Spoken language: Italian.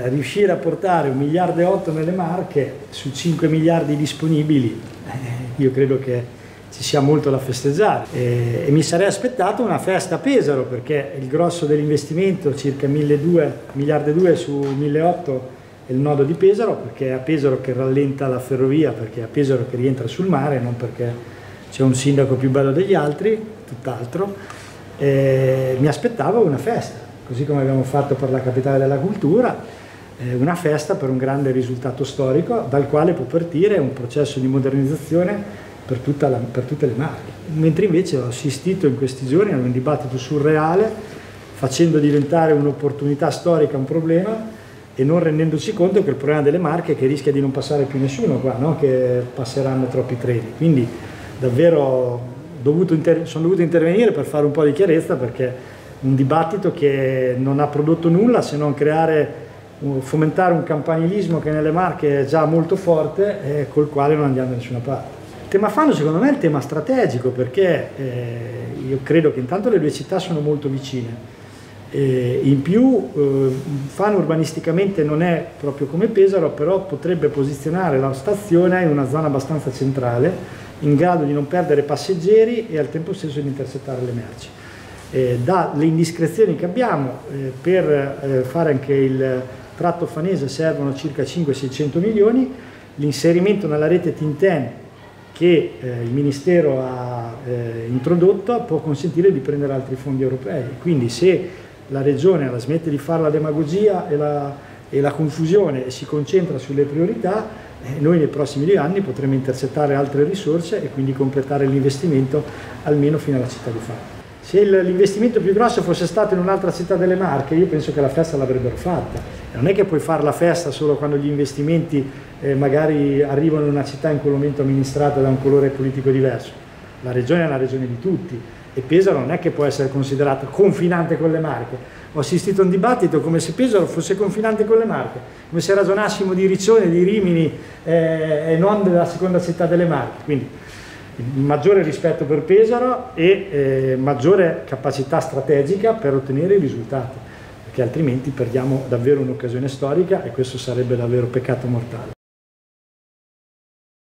Riuscire a portare 1,8 miliardi nelle Marche su 5 miliardi disponibili, io credo che ci sia molto da festeggiare e mi sarei aspettato una festa a Pesaro, perché il grosso dell'investimento, circa 1,2 miliardi su 1,8 è il nodo di Pesaro, perché è a Pesaro che rallenta la ferrovia, perché è a Pesaro che rientra sul mare, non perché c'è un sindaco più bello degli altri, tutt'altro. Mi aspettavo una festa, così come abbiamo fatto per la capitale della cultura, una festa per un grande risultato storico dal quale può partire un processo di modernizzazione per tutte le Marche. Mentre invece ho assistito in questi giorni a un dibattito surreale, facendo diventare un'opportunità storica un problema e non rendendoci conto che il problema delle Marche è che rischia di non passare più nessuno qua, no? Che passeranno troppi treni. Quindi davvero sono dovuto intervenire per fare un po' di chiarezza, perché un dibattito che non ha prodotto nulla se non fomentare un campanilismo che nelle Marche è già molto forte e col quale non andiamo da nessuna parte. Il tema Fano secondo me è il tema strategico, perché io credo che intanto le due città sono molto vicine, in più Fano urbanisticamente non è proprio come Pesaro, però potrebbe posizionare la stazione in una zona abbastanza centrale, in grado di non perdere passeggeri e al tempo stesso di intercettare le merci. Dalle indiscrezioni che abbiamo, per fare anche il tratto fanese servono circa 500-600 milioni, l'inserimento nella rete Tinten che il Ministero ha introdotto può consentire di prendere altri fondi europei. Quindi se la Regione la smette di fare la demagogia e la confusione e si concentra sulle priorità, noi nei prossimi 2 anni potremo intercettare altre risorse e quindi completare l'investimento almeno fino alla città di Fano. Se l'investimento più grosso fosse stato in un'altra città delle Marche, io penso che la festa l'avrebbero fatta. Non è che puoi fare la festa solo quando gli investimenti magari arrivano in una città in quel momento amministrata da un colore politico diverso. La regione è una regione di tutti e Pesaro non è che può essere considerata confinante con le Marche. Ho assistito a un dibattito come se Pesaro fosse confinante con le Marche, come se ragionassimo di Riccione, di Rimini e non della seconda città delle Marche. Quindi maggiore rispetto per Pesaro e maggiore capacità strategica per ottenere i risultati, perché altrimenti perdiamo davvero un'occasione storica e questo sarebbe davvero peccato mortale.